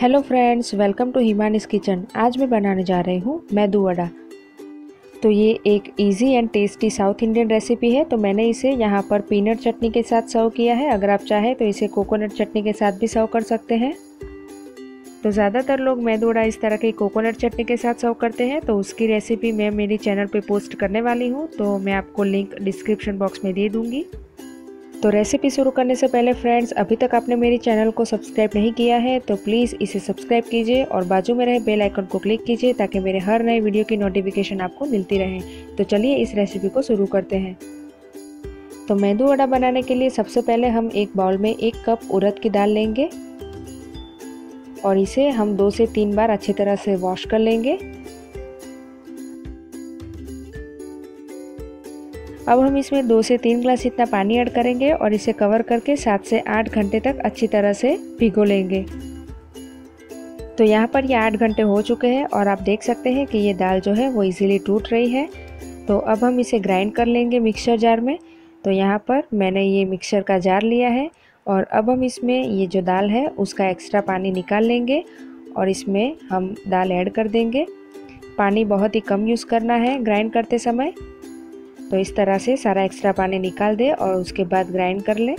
Hello friends, welcome to Himani's kitchen. आज मैं बनाने जा रही हूँ मेदू वड़ा। तो ये एक easy and tasty South Indian recipe है। तो मैंने इसे यहाँ पर पीनट चटनी के साथ सर्व किया है। अगर आप चाहें तो इसे कोकोनट चटनी के साथ भी सर्व कर सकते हैं। तो ज़्यादातर लोग मेदू वड़ा इस तरह की कोकोनट चटनी के साथ सर्व करते हैं। तो उसकी रेसिपी मैं मेरी चैनल पे पोस्ट करने वाली हूँ, तो मैं आपको लिंक डिस्क्रिप्शन बॉक्स में दे दूँगी। तो रेसिपी शुरू करने से पहले फ्रेंड्स, अभी तक आपने मेरी चैनल को सब्सक्राइब नहीं किया है तो प्लीज़ इसे सब्सक्राइब कीजिए और बाजू में रहे बेल आइकन को क्लिक कीजिए ताकि मेरे हर नए वीडियो की नोटिफिकेशन आपको मिलती रहे। तो चलिए इस रेसिपी को शुरू करते हैं। तो मेदू वड़ा बनाने के लिए सबसे पहले हम एक बाउल में 1 कप उड़द की दाल लेंगे और इसे हम 2 से 3 बार अच्छी तरह से वॉश कर लेंगे। अब हम इसमें 2 से 3 ग्लास इतना पानी ऐड करेंगे और इसे कवर करके 7 से 8 घंटे तक अच्छी तरह से भिगो लेंगे। तो यहाँ पर ये 8 घंटे हो चुके हैं और आप देख सकते हैं कि ये दाल जो है वो इजीली टूट रही है। तो अब हम इसे ग्राइंड कर लेंगे मिक्सर जार में। तो यहाँ पर मैंने ये मिक्सर का जार लिया है और अब हम इसमें ये जो दाल है उसका एक्स्ट्रा पानी निकाल लेंगे और इसमें हम दाल ऐड कर देंगे। पानी बहुत ही कम यूज़ करना है ग्राइंड करते समय। तो इस तरह से सारा एक्स्ट्रा पानी निकाल दे और उसके बाद ग्राइंड कर ले।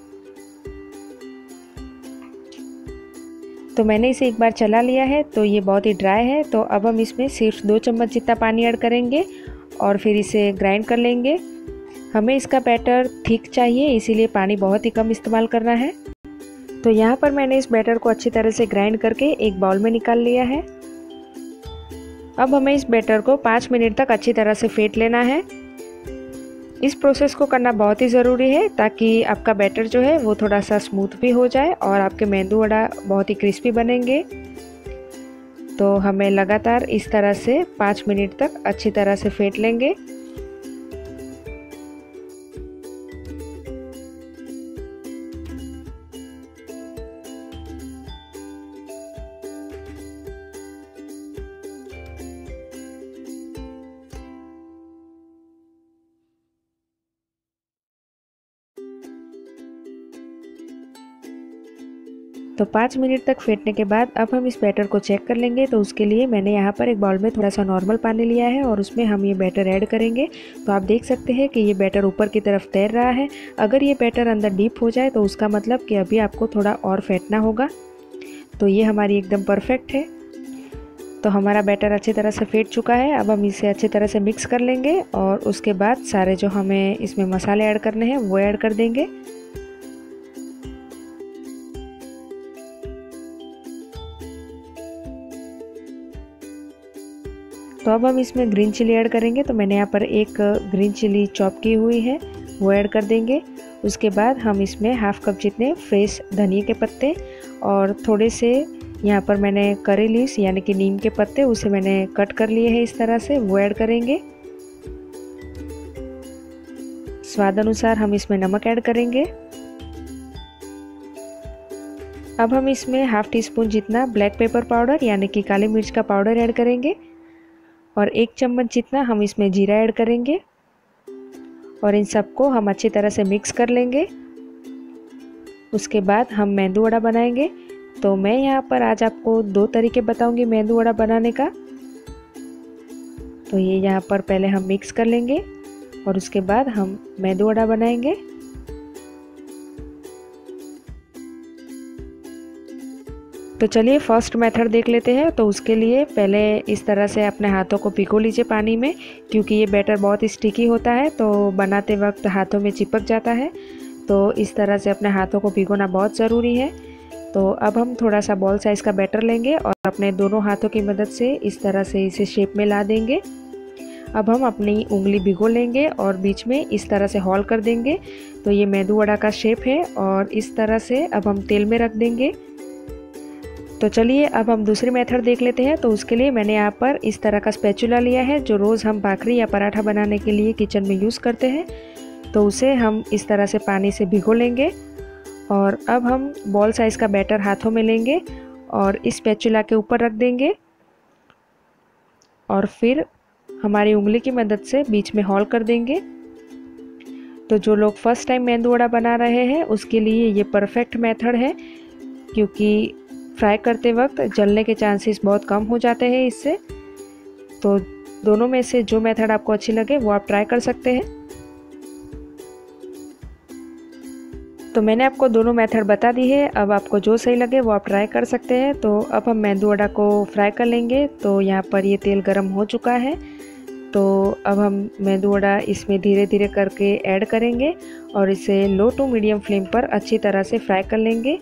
तो मैंने इसे एक बार चला लिया है, तो ये बहुत ही ड्राई है। तो अब हम इसमें सिर्फ 2 चम्मच जितना पानी ऐड करेंगे और फिर इसे ग्राइंड कर लेंगे। हमें इसका बैटर थिक चाहिए, इसीलिए पानी बहुत ही कम इस्तेमाल करना है। तो यहाँ पर मैंने इस बैटर को अच्छी तरह से ग्राइंड करके एक बाउल में निकाल लिया है। अब हमें इस बैटर को 5 मिनट तक अच्छी तरह से फेंट लेना है। इस प्रोसेस को करना बहुत ही ज़रूरी है ताकि आपका बैटर जो है वो थोड़ा सा स्मूथ भी हो जाए और आपके मेदू वड़ा बहुत ही क्रिस्पी बनेंगे। तो हमें लगातार इस तरह से 5 मिनट तक अच्छी तरह से फेंट लेंगे। तो 5 मिनट तक फेंटने के बाद अब हम इस बैटर को चेक कर लेंगे। तो उसके लिए मैंने यहाँ पर एक बाउल में थोड़ा सा नॉर्मल पानी लिया है और उसमें हम ये बैटर ऐड करेंगे। तो आप देख सकते हैं कि ये बैटर ऊपर की तरफ तैर रहा है। अगर ये बैटर अंदर डीप हो जाए तो उसका मतलब कि अभी आपको थोड़ा और फेंटना होगा। तो ये हमारी एकदम परफेक्ट है। तो हमारा बैटर अच्छी तरह से फेंट चुका है। अब हम इसे अच्छी तरह से मिक्स कर लेंगे और उसके बाद सारे जो हमें इसमें मसाले ऐड करने हैं वो ऐड कर देंगे। तो अब हम इसमें ग्रीन चिली ऐड करेंगे। तो मैंने यहाँ पर एक ग्रीन चिली चॉप की हुई है वो ऐड कर देंगे। उसके बाद हम इसमें हाफ कप जितने फ्रेश धनिया के पत्ते और थोड़े से यहाँ पर मैंने करी लीव्स यानी कि नीम के पत्ते उसे मैंने कट कर लिए हैं इस तरह से, वो ऐड करेंगे। स्वाद अनुसार हम इसमें नमक ऐड करेंगे। अब हम इसमें हाफ टी स्पून जितना ब्लैक पेपर पाउडर यानी कि काली मिर्च का पाउडर ऐड करेंगे और 1 चम्मच जितना हम इसमें जीरा ऐड करेंगे और इन सबको हम अच्छी तरह से मिक्स कर लेंगे। उसके बाद हम मेदू वड़ा बनाएंगे। तो मैं यहाँ पर आज आपको 2 तरीके बताऊंगी मेदू वड़ा बनाने का। तो ये यहाँ पर पहले हम मिक्स कर लेंगे और उसके बाद हम मेदू वड़ा बनाएंगे। तो चलिए फर्स्ट मेथड देख लेते हैं। तो उसके लिए पहले इस तरह से अपने हाथों को भिगो लीजिए पानी में, क्योंकि ये बैटर बहुत स्टिकी होता है तो बनाते वक्त हाथों में चिपक जाता है। तो इस तरह से अपने हाथों को भिगोना बहुत ज़रूरी है। तो अब हम थोड़ा सा बॉल साइज़ का बैटर लेंगे और अपने दोनों हाथों की मदद से इस तरह से इसे शेप में ला देंगे। अब हम अपनी उंगली भिगो लेंगे और बीच में इस तरह से होल कर देंगे। तो ये मेदू वड़ा का शेप है और इस तरह से अब हम तेल में रख देंगे। तो चलिए अब हम दूसरी मेथड देख लेते हैं। तो उसके लिए मैंने यहाँ पर इस तरह का स्पैचुला लिया है जो रोज़ हम भाकरी या पराठा बनाने के लिए किचन में यूज़ करते हैं। तो उसे हम इस तरह से पानी से भिगो लेंगे और अब हम बॉल साइज़ का बैटर हाथों में लेंगे और इस स्पैचुला के ऊपर रख देंगे और फिर हमारी उंगली की मदद से बीच में होल कर देंगे। तो जो लोग फर्स्ट टाइम मेदू वड़ा बना रहे हैं उसके लिए ये परफेक्ट मेथड है, क्योंकि फ्राई करते वक्त जलने के चांसेस बहुत कम हो जाते हैं इससे। तो दोनों में से जो मेथड आपको अच्छी लगे वो आप ट्राई कर सकते हैं। तो मैंने आपको दोनों मेथड बता दी है, अब आपको जो सही लगे वो आप ट्राई कर सकते हैं। तो अब हम मेंदू वड़ा को फ्राई कर लेंगे। तो यहाँ पर ये तेल गरम हो चुका है, तो अब हम मेंदू वड़ा इसमें धीरे धीरे करके ऐड करेंगे और इसे लो टू मीडियम फ्लेम पर अच्छी तरह से फ्राई कर लेंगे।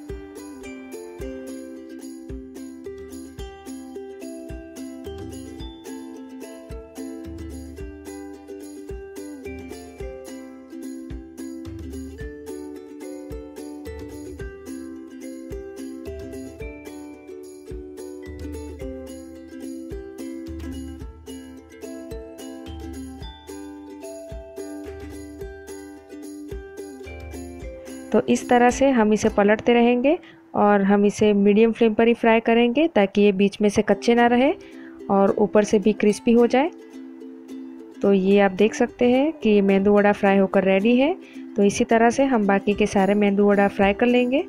तो इस तरह से हम इसे पलटते रहेंगे और हम इसे मीडियम फ्लेम पर ही फ्राई करेंगे ताकि ये बीच में से कच्चे ना रहे और ऊपर से भी क्रिस्पी हो जाए। तो ये आप देख सकते हैं कि मेंदू वड़ा फ्राई होकर रेडी है। तो इसी तरह से हम बाकी के सारे मेंदू वड़ा फ्राई कर लेंगे।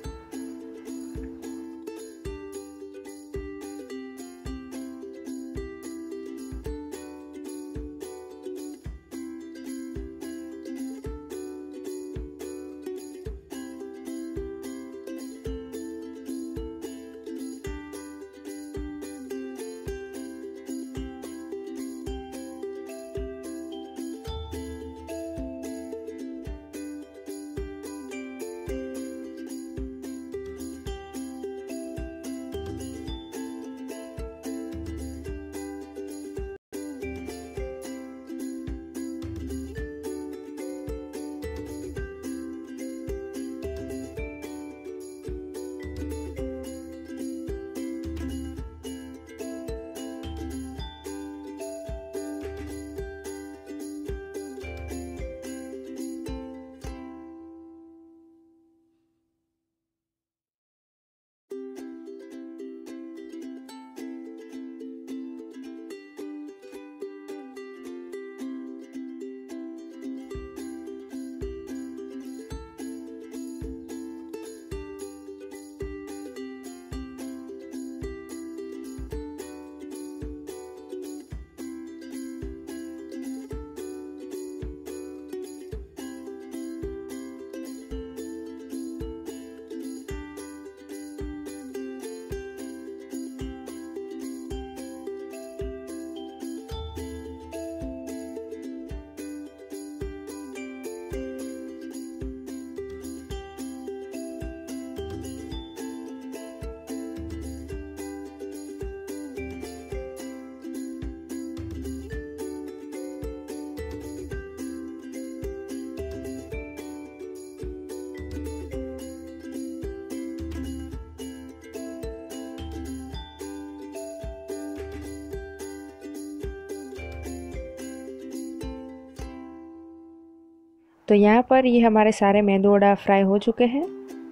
तो यहाँ पर ये हमारे सारे मेंदू वड़ा फ्राई हो चुके हैं।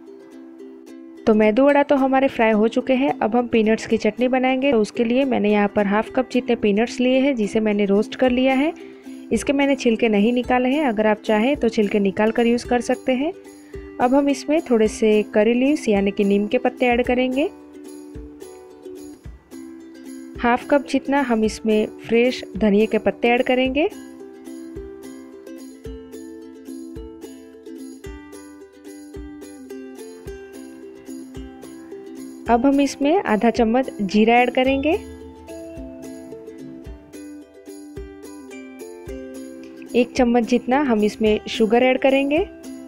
तो मेंदू वड़ा तो हमारे फ्राई हो चुके हैं। अब हम पीनट्स की चटनी बनाएंगे। तो उसके लिए मैंने यहाँ पर हाफ कप जितने पीनट्स लिए हैं, जिसे मैंने रोस्ट कर लिया है। इसके मैंने छिलके नहीं निकाले हैं, अगर आप चाहें तो छिलके निकाल कर यूज़ कर सकते हैं। अब हम इसमें थोड़े से करी लीव्स यानी कि नीम के पत्ते ऐड करेंगे। हाफ कप जितना हम इसमें फ्रेश धनिया के पत्ते ऐड करेंगे। अब हम इसमें आधा चम्मच जीरा ऐड करेंगे। 1 चम्मच जितना हम इसमें शुगर ऐड करेंगे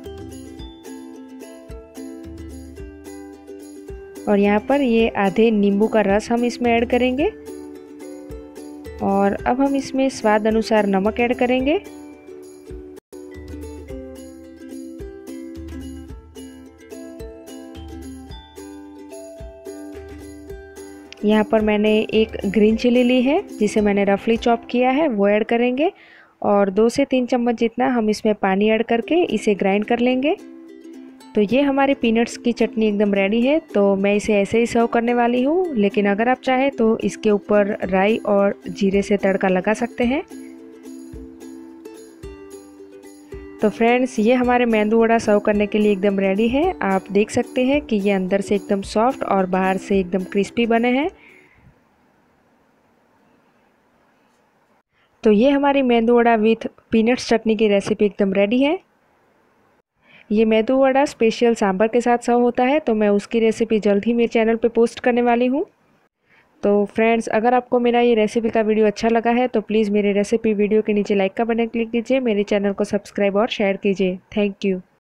और यहाँ पर ये आधे नींबू का रस हम इसमें ऐड करेंगे। और अब हम इसमें स्वाद अनुसार नमक ऐड करेंगे। यहाँ पर मैंने एक ग्रीन चिली ली है, जिसे मैंने रफली चॉप किया है, वो ऐड करेंगे। और 2 से 3 चम्मच जितना हम इसमें पानी ऐड करके इसे ग्राइंड कर लेंगे। तो ये हमारी पीनट्स की चटनी एकदम रेडी है। तो मैं इसे ऐसे ही सर्व करने वाली हूँ, लेकिन अगर आप चाहें तो इसके ऊपर राई और जीरे से तड़का लगा सकते हैं। तो फ्रेंड्स ये हमारे मेंदू वड़ा सर्व करने के लिए एकदम रेडी है। आप देख सकते हैं कि ये अंदर से एकदम सॉफ्ट और बाहर से एकदम क्रिस्पी बने हैं। तो ये हमारी मेंदू वड़ा विथ पीनट्स चटनी की रेसिपी एकदम रेडी है। ये मेंदू वड़ा स्पेशल सांभर के साथ सर्व होता है, तो मैं उसकी रेसिपी जल्द ही मेरे चैनल पे पोस्ट करने वाली हूँ। तो फ्रेंड्स अगर आपको मेरा ये रेसिपी का वीडियो अच्छा लगा है तो प्लीज़ मेरे रेसिपी वीडियो के नीचे लाइक का बटन क्लिक कीजिए, मेरे चैनल को सब्सक्राइब और शेयर कीजिए। Thank you.